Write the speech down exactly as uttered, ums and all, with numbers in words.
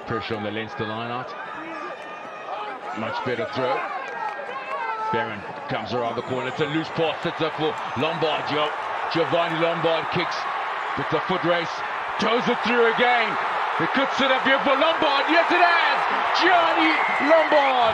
Pressure on the Leinster line out. Much better throw. Barron comes around the corner. It's a loose pass. Sets up for Lombard. Gio. Giovanni Lombard kicks. It's a foot race. Toes it through again. It could sit up here for Lombard. Yes, it has. Gianni Lombard.